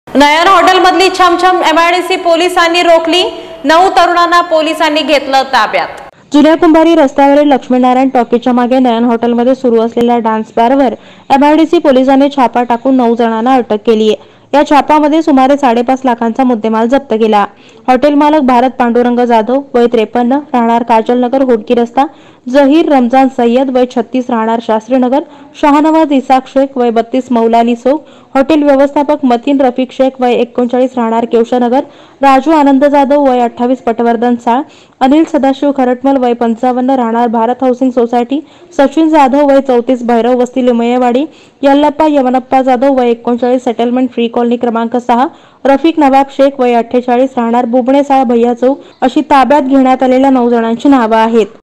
नयन हॉटेलमधली छमछम MIDC पोलिसांनी रोखली। 9 तरुणांना पोलिसांनी घेतलं ताब्यात। जुन्या कुंभारी रस्त्यावरील लक्ष्मीनारायण टॉकीजच्या मागे नयन हॉटेलमध्ये सुरू असलेल्या डान्स बारवर एमआयडीसी पोलिसांनी छापा टाकून 9 जणांना अटक केली आहे। या छापामध्ये सुमारे 5.5 लाखांचा मुद्देमाल जप्त केला। हॉटेल मालक भारत पांडुरंग जाधव वय 53 राहणार काजलनगर होडकी रस्ता, जहीर रमजान सय्यद वय 36 राहणार शास्त्रीनगर, शाहनवाज इसाक शेख वय 32 मौलाली चौक, हॉटेल व्यवस्थापक मतीन रफिक शेख वय 39 राहणार केवशानगर, राजू आनंद जाधव वय 28 पटवर्धन चाळ, अनिल सदाशिव खरटमल वय 55 राहणार भारत हाऊसिंग सोसायटी, सचिन जाधव वय 34 भैरव वस्ती लिमयेवाडी, यल्लप्पा यमनप्पा जाधव वय 39 सेटलमेंट फ्री कॉलनी क्रमांक 6, रफिक नवाब शेख वय 48 राहणार बुबणेसाळ भैया चौक अशी ताब्यात घेण्यात आलेल्या 9 जणांची नावे आहेत।